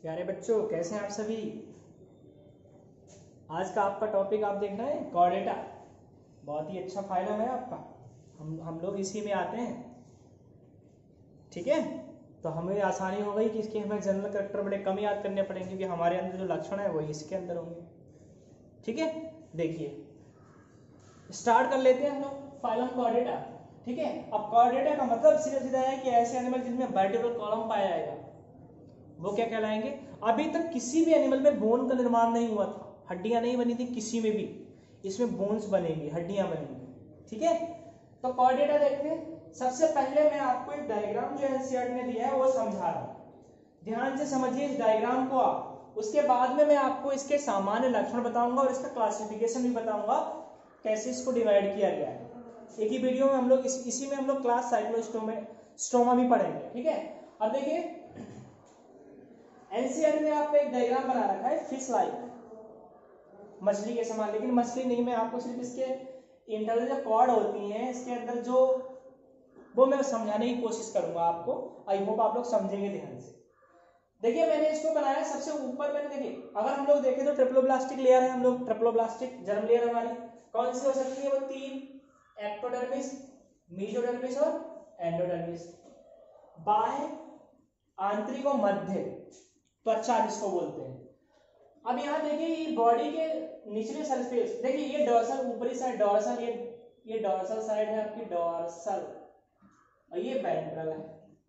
प्यारे बच्चों, कैसे हैं आप सभी। आज का आपका टॉपिक आप देख रहे हैं कॉर्डेटा। बहुत ही अच्छा फाइलम है आपका। हम लोग इसी में आते हैं, ठीक है। तो हमें आसानी हो गई कि इसके हमें जनरल कैरेक्टर बड़े कम याद करने पड़ेंगे, क्योंकि हमारे अंदर जो लक्षण है वो इसके अंदर होंगे, ठीक है। देखिए स्टार्ट कर लेते हैं हम लोग फाइलम कॉर्डेटा, ठीक है। अब कॉर्डेटा का मतलब सीधा सीधा है कि ऐसे एनिमल जिसमें वर्टिब्रल कॉलम पाया जाएगा वो क्या कहलाएंगे। अभी तक किसी भी एनिमल में बोन का निर्माण नहीं हुआ था, हड्डियां नहीं बनी थी किसी में भी। इसमें बोन्स बनेंगी, हड्डियां बनेंगी, ठीक है। तो कॉर्डेटा देखते हैं। सबसे पहले मैं आपको एक डायग्राम जो एनसीईआरटी ने दिया है वो समझा रहा हूं, ध्यान से समझिए इस डायग्राम को आप। उसके बाद में मैं आपको इसके सामान्य लक्षण बताऊंगा और इसका क्लासिफिकेशन भी बताऊंगा, कैसे इसको डिवाइड किया गया है। एक ही वीडियो में हम लोग इसी में हम लोग क्लास साइक्लोस्टोमा भी पढ़ेंगे, ठीक है। अब देखिए एनसीईआरटी ने आपको एक डायग्राम बना रखा है फिश लाइक, मछली के समान, लेकिन मछली नहीं, मैं आपको सिर्फ इसके इंटरनल जो कॉर्ड होती हैं इसके अंदर जो वो मैं समझाने की कोशिश करूंगा आपको। आई होप आप लोग समझेंगे ध्यान से। देखिए मैंने इसको बनाया सबसे ऊपर मैंने, देखिए अगर हम लोग देखें तो ट्रिप्लोब्लास्टिक लेयर है, हम लोग ट्रिप्लोब्लास्टिक जर्म लेयर हमारी कौन सी हो सकती है, वो तीन, एक्टोडर्मिस, मेसोडर्मिस और एंडोडर्मिस। बाह्य, आंतरिक और मध्य त्वचा जिसको बोलते हैं। अब यहाँ देखिए बॉडी के निचले सरफेस, देखिए ये डॉर्सल ऊपरी साइड डॉर्सल, ये डॉर्सल साइड है आपकी डॉर्सल, और ये वेंट्रल है।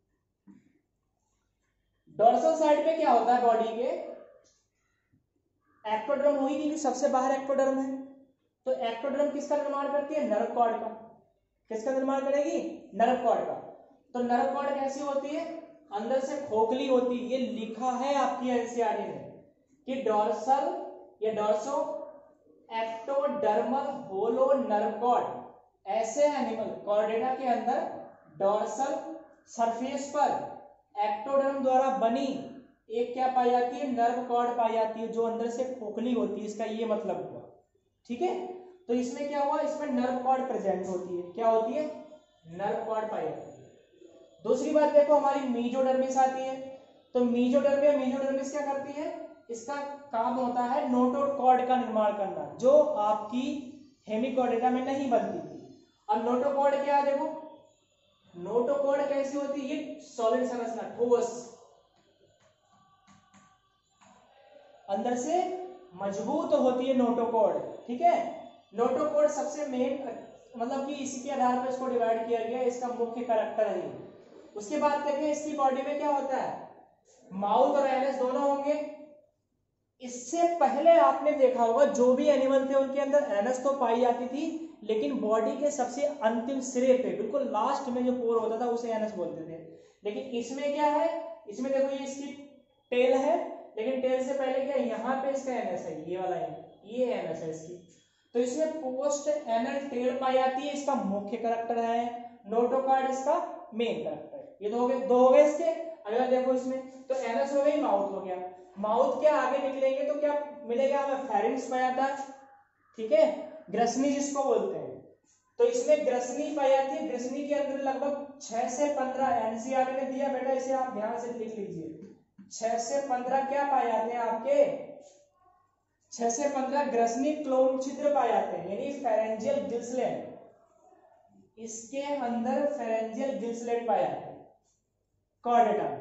डॉर्सल साइड पे क्या होता है बॉडी के, एक्टोडर्म हुई, क्योंकि सबसे बाहर एक्टोडर्म है। तो एक्टोडर्म किसका निर्माण करती है, नर्व कॉर्ड का। किसका निर्माण करेगी, नर्व कॉर्ड का। तो नर्व कॉर्ड कैसी होती है, अंदर से खोखली होती है। ये लिखा है आपकी एनसीईआरटी में कि डॉर्सल या dorso ectodermal hollow nerve cord, ऐसे एनिमल कॉर्डेटा के अंदर डॉर्सल सरफेस पर एक्टोडर्म द्वारा बनी एक क्या पाई जाती है, नर्व कॉर्ड पाई जाती है, जो अंदर से खोखली होती है। इसका ये मतलब हुआ, ठीक है। तो इसमें क्या हुआ, इसमें नर्व कॉर्ड प्रेजेंट होती है। क्या होती है, नर्व कॉर्ड पाई जाती है। दूसरी बात देखो हमारी मीजोडर्मिस आती है। तो मीजोडर्मिस क्या करती है, इसका काम होता है नोटोकॉर्ड का निर्माण करना, जो आपकी हेमिकॉर्डेटा में नहीं बनती थी। अब नोटोकॉर्ड क्या है, देखो नोटोकॉर्ड कैसी होती है, ये सॉलिड संरचना, ठोस, अंदर से मजबूत होती है नोटोकॉर्ड, ठीक है। नोटोकॉर्ड सबसे मेन, मतलब कि इसी के आधार पर इसको डिवाइड किया गया, इसका मुख्य कैरेक्टर है। उसके बाद देखें इसकी बॉडी में क्या होता है, माउथ और एनस दोनों होंगे। इससे पहले आपने देखा होगा जो भी एनिमल थे उनके अंदर एनस तो पाई जाती थी, लेकिन बॉडी के सबसे अंतिम सिरे पे बिल्कुल लास्ट में जो पोर होता था उसे एनस बोलते थे। लेकिन इसमें क्या है, इसमें देखो ये इसकी टेल है, लेकिन टेल से पहले क्या, यहाँ पे इसका एनस है, ये वाला ये एनस है इसकी। तो इसमें पोस्ट एनल टेल पाई जाती है, इसका मुख्य कैरेक्टर है। नोटोकॉर्ड इसका मेन कैरेक्टर है। ये दो हो गए इसके। अगर देखो इसमें तो एनस हो गई, माउथ हो गया। माउथ के आगे निकलेंगे तो क्या मिलेगा हमें, फेरिंक्स पाया जाता है, ठीक है, ग्रसनी जिसको बोलते हैं। तो इसमें ग्रसनी पाई जाती है। ग्रसनी के अंदर लगभग 6 से 15 एनसीईआरटी ने दिया, बेटा इसे आप ध्यान से लिख लीजिए। 6 से 15 क्या पाए जाते हैं आपके, 6 से 15 ग्रसनी क्लोन छिद्र पाए जाते हैं, यानी फेरेंजियल गिल्सलेट, इसके अंदर फेरेंजियल गिल्सलेट पाए जाते हैं कॉर्डेटा में।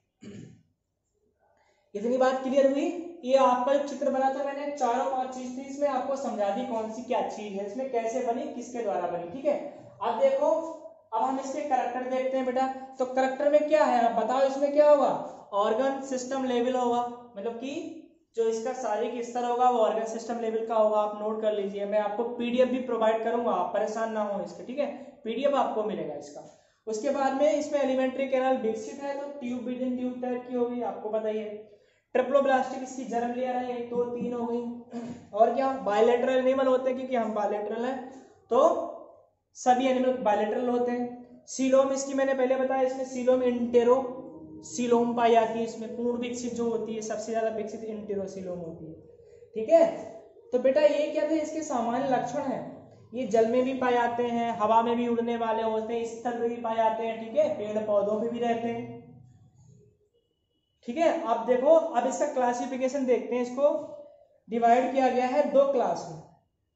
इतनी बात क्लियर हुई। ये आपका जो चित्र बना था मैंने 4-5 चीज थी इसमें आपको समझा दी, कौन सी क्या चीज है, इसमें कैसे बनी, किसके द्वारा बनी, ठीक है। अब देखो, अब हम इसके कैरेक्टर देखते हैं बेटा। तो कैरेक्टर में क्या है आप बताओ, इसमें क्या होगा, ऑर्गन सिस्टम लेवल होगा, मतलब कि जो इसका शारीरिक स्तर होगा वो ऑर्गन सिस्टम लेवल का होगा। आप नोट कर लीजिए, मैं आपको पीडीएफ भी प्रोवाइड करूंगा, आप परेशान ना हो इसके, ठीक है, पीडीएफ आपको मिलेगा इसका। उसके बाद में इसमें एलिमेंट्री कैनाल विकसित है, तो tube within tube type की होगी, आपको बताइए। ट्रिप्लोब्लास्टिक इसकी जर्म लेयर है, 1 2 3 हो गई। और क्या, बायलैटरल एनिमल होते हैं, क्योंकि हम बायलैटरल हैं तो सभी एनिमल बायलैटरल होते हैं। सीलोम इसकी मैंने पहले बताया, इसमें सीलोम इंटेरो सीलोम पाई जाती है। इसमें पूर्ण विकसित जो होती है, सबसे ज्यादा विकसित इंटेरोसीलोम होती है, ठीक है। तो बेटा ये क्या थे, इसके सामान्य लक्षण है। ये जल में भी पाए जाते हैं, हवा में भी उड़ने वाले होते हैं, स्थल में भी पाए जाते हैं, ठीक है, पेड़ पौधों में भी रहते हैं, ठीक है, अब देखो, अब इसका क्लासिफिकेशन देखते हैं। इसको डिवाइड किया गया है दो क्लास में,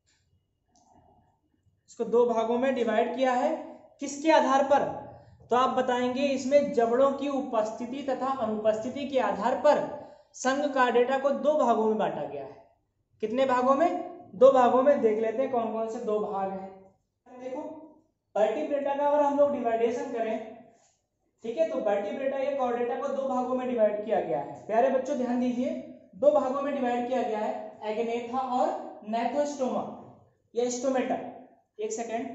इसको दो भागों में डिवाइड किया है। किसके आधार पर? तो आप बताएंगे इसमें जबड़ों की उपस्थिति तथा अनुपस्थिति के आधार पर संघ कार्डेटा को दो भागों में बांटा गया है। कितने भागों में? दो भागों में। देख लेते हैं कौन कौन से दो भाग हैं। देखो, वर्टिब्रेटा का अगर हम लोग डिवाइडेशन करें, ठीक है, तो वर्टिब्रेटा या कॉर्डेटा को दो भागों में डिवाइड किया गया है। प्यारे बच्चों ध्यान दीजिए, दो भागों में डिवाइड किया गया है, एग्नेथा और नेथोस्टोमा या स्टोमेटा। एक सेकेंड,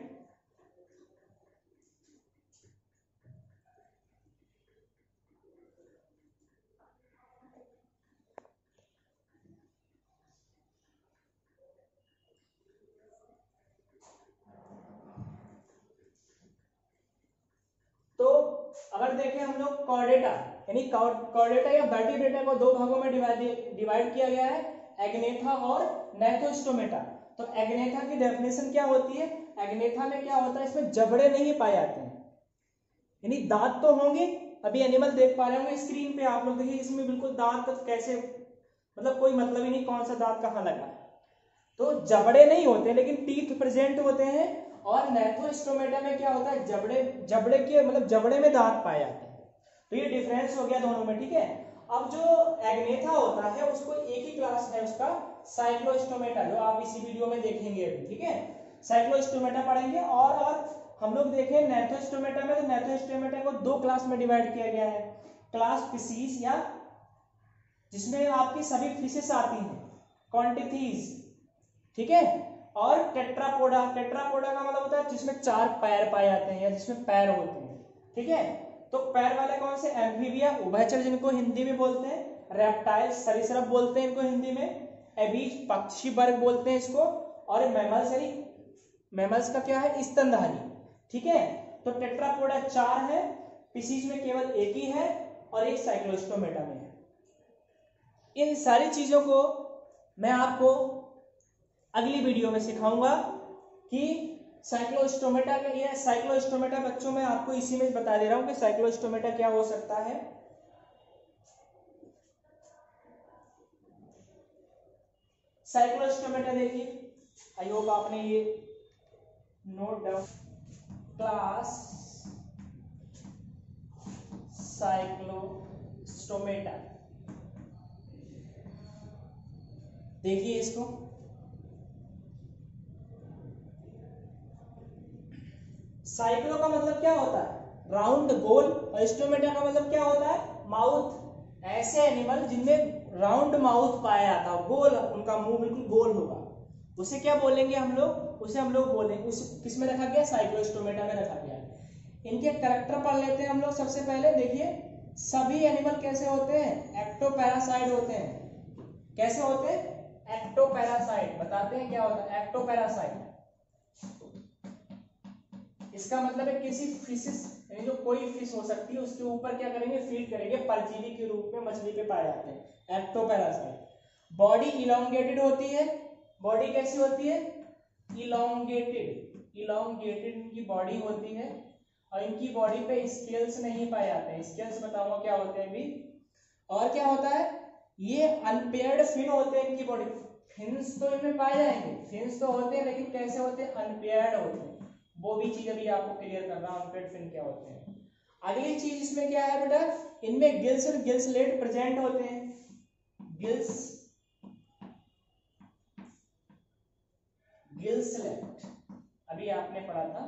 तो अगर देखें हम लोग कॉर्डेटा यानी कॉर्डेटा या वर्टिब्रेटा को दो भागों में डिवाइड किया गया है, एग्नेथा और नेथोस्टोमेटा। तो एग्नेथा की डेफिनेशन क्या होती है? एग्नेथा में क्या होता है, इसमें जबड़े नहीं पाए जाते हैं, यानी दांत तो होंगे, अभी एनिमल देख पा रहे होंगे स्क्रीन पे आप लोग, देखिए इसमें बिल्कुल दांत कैसे, मतलब कोई मतलब ही नहीं कौन सा दांत कहाँ लगा। तो जबड़े नहीं होते लेकिन टीथ प्रेजेंट होते हैं। और नेथोस्टोमेटा में क्या होता है, जबड़े के मतलब जबड़े में दांत पाए जाते हैं। तो ये डिफरेंस हो गया दोनों में, ठीक है। अब जो एग्नेथा होता है उसको एक ही क्लास है उसका, साइक्लोस्टोमेटा, जो आप इसी वीडियो में देखेंगे अभी, ठीक है, साइक्लोस्टोमेटा पढ़ेंगे। और हम लोग देखें नेथोस्टोमेटा में, तो नेथोस्टोमेटा को दो क्लास में डिवाइड किया गया है, क्लास फिशीज या जिसमें आपकी सभी फिशेस आती हैं, क्वांटिटीज, ठीक है, और टेट्रापोडा। टेट्रापोडा का मतलब होता है जिसमें चार पैर पाए जाते हैं या जिसमें पैर होते हैं, ठीक है। तो पैर वाले कौन से? एम्फीबिया, उभयचर जिनको हिंदी में बोलते हैं, रेप्टाइल्स सरीसृप बोलते हैं इनको हिंदी में, एबीज पक्षी वर्ग बोलते हैं इसको, और मैमल्स यानी मैमल्स का क्या है, स्तनधारी, ठीक है। तो टेट्रापोडा चार है, फिशीज में केवल एक ही है और एक साइक्लोस्टोमेटा में है। इन सारी चीजों को मैं आपको अगली वीडियो में सिखाऊंगा कि साइक्लोस्टोमेटा के लिए, साइक्लोस्टोमेटा बच्चों में आपको इसी में बता दे रहा हूं कि साइक्लोस्टोमेटा क्या हो सकता है। साइक्लोस्टोमेटा देखिए, आई होप आपने ये नोट डाउन, क्लास साइक्लोस्टोमेटा, देखिए इसको, साइक्लो का मतलब क्या होता है, राउंड गोल, और स्टोमेटा का मतलब क्या होता है, माउथ। ऐसे एनिमल जिनमें राउंड माउथ पाया जाता है, गोल, उनका मुंह बिल्कुल गोल होगा, उसे क्या बोलेंगे हम लोग, उसे हम लोग बोलेंगे, उस किस में रखा गया, साइक्लोस्टोमेटा में रखा गया। इनके कैरेक्टर पढ़ लेते हैं हम लोग। सबसे पहले देखिए, सभी एनिमल कैसे होते हैं, एक्टोपैरासाइट होते हैं। कैसे होते हैं, एक्टोपैरासाइट। बताते हैं क्या होता है एक्टोपैरासाइट। इसका मतलब है किसी फिशेस, यानी जो कोई फिश हो सकती है उसके ऊपर क्या करेंगे, फीड करेंगे, परजीवी के रूप में मछली पे पाए जाते हैं, एक्टोपैरासाइट। बॉडी इलोंगेटेड होती है। बॉडी कैसी होती है, इलोंगेटेड, इलोंगेटेड इनकी बॉडी होती है, और इनकी बॉडी पे स्केल्स नहीं पाए जाते हैं। स्केल्स बताऊंगा क्या होते हैं अभी। और क्या होता है, ये अनपेयर्ड फिन होते हैं इनकी बॉडी। फिन्स तो इनमें पाए जाएंगे, फिन्स तो होते हैं, लेकिन कैसे होते हैं, अनपेयर्ड होते हैं। वो भी चीज अभी आपको क्लियर करना, अनपेयर्ड फिन क्या होते हैं। अगली चीज इसमें क्या है बेटा, इनमें गिल्स और गिल्सलेट प्रेजेंट होते हैं। गिल्सलेट अभी आपने पढ़ा था,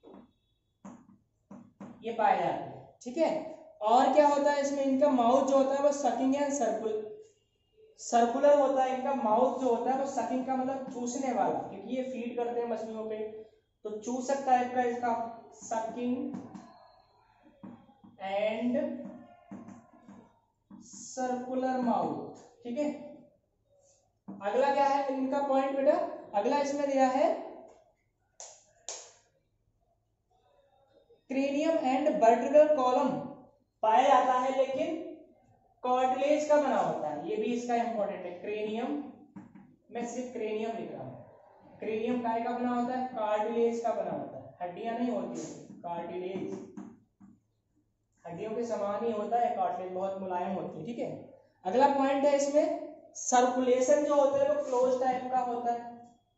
ये पाए जाते हैं, ठीक है। और क्या होता है इसमें, इनका माउथ जो होता है वो सकिंग एंड सर्कुलर होता है। इनका माउथ जो होता है वो सकिंग का मतलब चूसने वाला, क्योंकि ये फीड करते हैं मछलियों पे, तो चूसक टाइप का इसका सकिंग एंड सर्कुलर माउथ, ठीक है। अगला क्या है इनका पॉइंट बेटा, अगला इसमें दिया है क्रेनियम एंड वर्टिब्रल कॉलम पाया जाता है, लेकिन कार्टिलेज का बना होता है। ये भी इसका इंपॉर्टेंट है। क्रेनियम में सिर्फ क्रेनियम लिख रहा हूं। क्रेनियम काय का बना होता है, कार्टिलेज का बना होता है, हड्डियां नहीं होती, कार्टिलेज हड्डियों के समान ही होता है, कार्टिलेज बहुत मुलायम होती है, ठीक है। अगला पॉइंट है इसमें, सर्कुलेशन जो होता है वो क्लोज टाइप का होता है।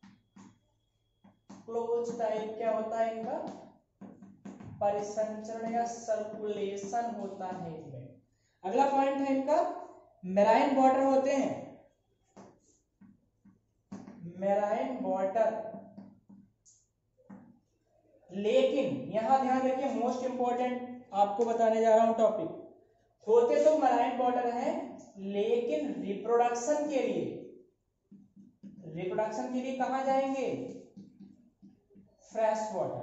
क्लोज टाइप क्या होता है इनका, परिसंचरण या सर्कुलेशन होता है इनमें। अगला पॉइंट है इनका, मेराइन वाटर होते हैं, मेराइन वाटर। लेकिन यहां ध्यान रखिए, मोस्ट इंपॉर्टेंट आपको बताने जा रहा हूं टॉपिक, होते तो मेराइन वाटर है लेकिन रिप्रोडक्शन के लिए, रिप्रोडक्शन के लिए कहां जाएंगे, फ्रेश वाटर।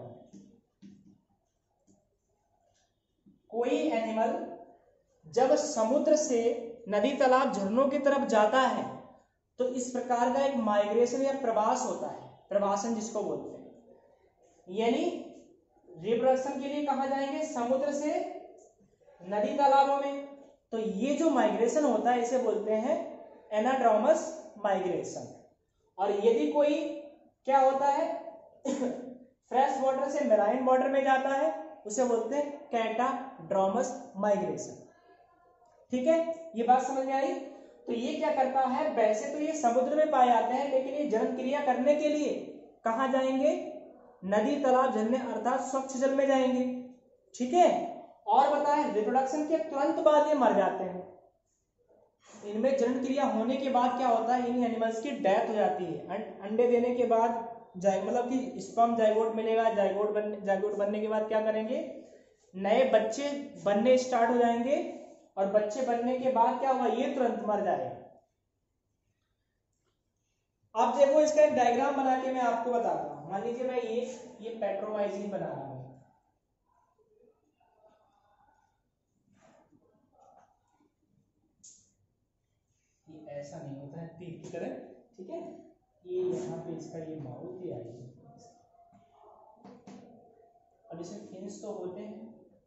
कोई एनिमल जब समुद्र से नदी तालाब झरनों की तरफ जाता है तो इस प्रकार का एक माइग्रेशन या प्रवास होता है, प्रवासन जिसको बोलते हैं। यानी रिप्रोडक्शन के लिए कहां जाएंगे, समुद्र से नदी तालाबों में। तो ये जो माइग्रेशन होता है इसे बोलते हैं एनाड्रोमस माइग्रेशन। और यदि कोई क्या होता है फ्रेश वाटर से मेराइन वाटर में जाता है उसे बोलते हैं कैटाड्रोमस माइग्रेशन, ठीक है। ये बात समझ में आई। तो ये क्या करता है, वैसे तो ये समुद्र में पाए जाते हैं लेकिन ये जनन क्रिया करने के लिए कहां जाएंगे, नदी तालाब झरने अर्थात स्वच्छ जल में जाएंगे, ठीक है। और बताएं रिप्रोडक्शन के तुरंत बाद ये मर जाते हैं। इनमें जनन क्रिया होने के बाद क्या होता है, इन एनिमल्स की डेथ हो जाती है। अंडे देने के बाद मतलब कि स्पर्म जाइगोट मिलेगा, जाइगोट बनने के बाद क्या करेंगे, नए बच्चे बनने स्टार्ट हो जाएंगे। और बच्चे बनने के बाद क्या होगा, ये तुरंत मर जाएगा। अब देखो इसका एक डायग्राम बना के मैं आपको बताता हूं। मान लीजिए मैं ये पेट्रोमाइसिन बना रहा हूं, ये ऐसा नहीं होता है तीर की तरह, ठीक है। ये यहाँ पे इसका ये माउथ ही आई। अब इसमें फिन्स तो होते हैं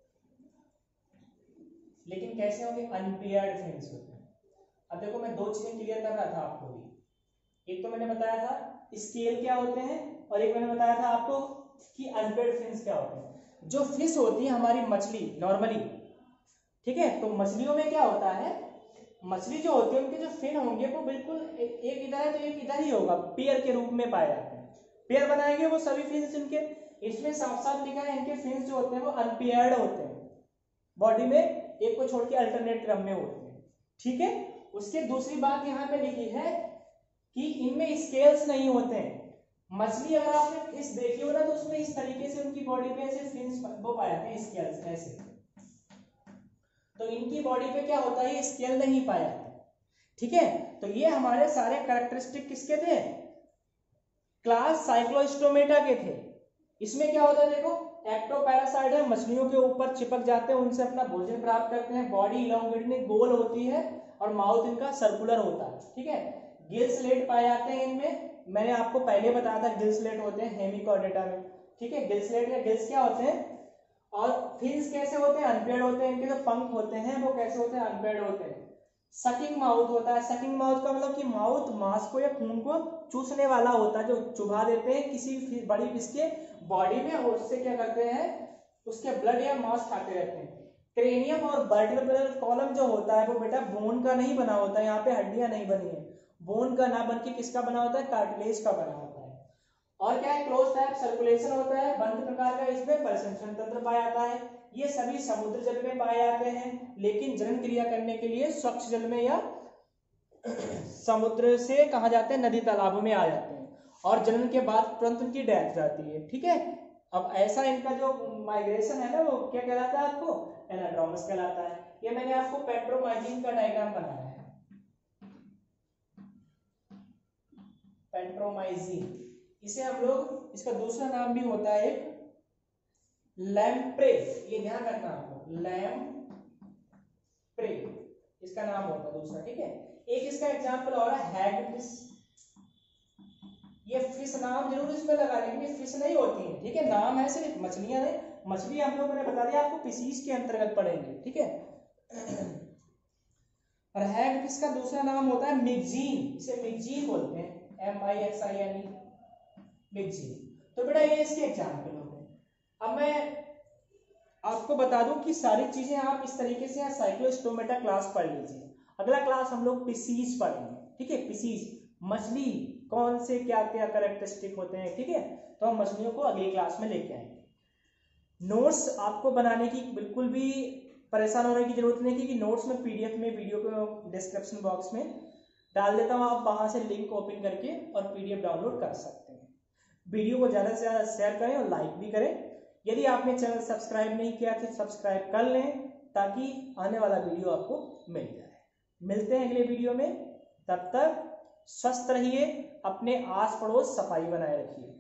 लेकिन कैसे होंगे, अनपेयर्ड फिन्स होते हैं। अब देखो मैं दो चीजें क्लियर कर रहा था आपको भी, एक तो मैंने बताया था स्केल क्या होते हैं और एक मैंने बताया था आपको कि अनपेयर्ड फिन्स क्या होते हैं। जो फिश होती है हमारी मछली नॉर्मली, ठीक है, तो मछलियों में क्या होता है, मछली जो होती है उनके जो फिन होंगे वो बिल्कुल एक इधर है तो एक इधर ही होगा, पेयर के रूप में पाए जाते हैं। पेयर बनाएंगे वो सभी फिन्स इनके, इसमें साफ साफ लिखा है इनके फिन्स जो होते हैं वो अनपेयर्ड होते हैं, बॉडी में एक को छोड़ के अल्टरनेट क्रम में होते हैं, ठीक है। उसके दूसरी बात यहाँ पे लिखी है कि इनमें स्केल्स नहीं होते हैं। मछली अगर आपने फिश देखी हो ना तो उसमें इस तरीके से उनकी बॉडी पे ऐसे फिन्स वो पाए जाते हैं, स्केल्स ऐसे। तो इनकी बॉडी पे क्या होता है, स्केल नहीं पाया जाता, ठीक है। तो ये हमारे सारे कैरेक्टरिस्टिक किसके थे, क्लास साइक्लोस्टोमेटा के थे। इसमें क्या होता है देखो, एक्टोपैरासाइट है, मछलियों के ऊपर चिपक जाते हैं, उनसे अपना भोजन प्राप्त करते हैं। बॉडी इलोंगेटेड गोल होती है और माउथ इनका सर्कुलर होता है, ठीक है। गिल स्लेट पाए जाते हैं इनमें, मैंने आपको पहले बताया था गिल स्लेट होते हैं हेमिकोडेटा में, ठीक है। गिल स्लेट या गिल्स क्या होते हैं, और फिन्स कैसे होते हैं, अनपेयर्ड होते हैं। इनके जो पंख होते हैं वो कैसे होते हैं, अनपेयर्ड होते हैं। सकिंग माउथ होता है, सकिंग माउथ का मतलब कि माउथ मांस को या खून को चूसने वाला होता है, जो चुभा देते हैं किसी बड़ी फिश के बॉडी में और उससे क्या करते हैं, उसके ब्लड या मांस खाते रहते हैं। क्रेनियम और वर्टिब्रल कॉलम जो होता है वो बेटा बोन का नहीं बना होता है, यहाँ पे हड्डियां नहीं बनी है, बोन का ना बन के किसका बना होता है, कार्टिलेज का बना होता है। और क्या है, क्लोज टाइप सर्कुलेशन होता है, बंद प्रकार का, इसमें परिसंचरण तंत्र पाया जाता है। ये सभी समुद्र जल में पाए जाते हैं लेकिन जनन क्रिया करने के लिए स्वच्छ जल में या समुद्र से कहा जाते हैं नदी तालाबों में आ जाते हैं और जनन के बाद तुरंत उनकी डेथ जाती है, ठीक है। अब ऐसा इनका जो माइग्रेशन है ना वो क्या कहलाता है, आपको एनाड्रोमस कहलाता है। ये मैंने आपको पेट्रोमाइसिन का डायग्राम बनाया है, पेट्रोमाइसिन। इसे हम लोग, इसका दूसरा नाम भी होता है एक लैम्प्रे, ये ध्यान रखना आपको, लैम्प्रे इसका नाम होता है दूसरा, ठीक है। एक इसका एग्जांपल और है हैगफिश। ये फिश नाम जरूर इसमें लगा, लेकिन ये फिश नहीं होती है, ठीक है, नाम है सिर्फ, मछलियां नहीं। मछली हम लोगों ने बता दिया आपको पिसीज के अंतर्गत पड़ेंगे, ठीक है। और हैगफिश का दूसरा नाम होता है मिगजीन, इसे मिगजीन बोलते हैं, MIXINE, मिगजीन। तो बेटा ये इसके एग्जाम्पल हो गए। अब मैं आपको बता दूं कि सारी चीजें आप इस तरीके से यहाँ साइक्लोस्टोमेटा क्लास पढ़ लीजिए। अगला क्लास हम लोग पिसीज पढ़ेंगे, ठीक है। पिसीज मछली, कौन से क्या क्या कैरेक्टरिस्टिक होते हैं, ठीक है। तो हम मछलियों को अगली क्लास में लेके आएंगे। नोट्स आपको बनाने की बिल्कुल भी परेशान होने की जरूरत नहीं, क्योंकि नोट्स में पीडीएफ में वीडियो को डिस्क्रिप्शन बॉक्स में डाल देता हूँ, आप वहां से लिंक ओपन करके और पीडीएफ डाउनलोड कर सकते हैं। वीडियो को ज्यादा से ज्यादा शेयर करें और लाइक भी करें। यदि आपने चैनल सब्सक्राइब नहीं किया तो सब्सक्राइब कर लें, ताकि आने वाला वीडियो आपको मिल जाए। मिलते हैं अगले वीडियो में, तब तक स्वस्थ रहिए, अपने आस पड़ोस सफाई बनाए रखिए।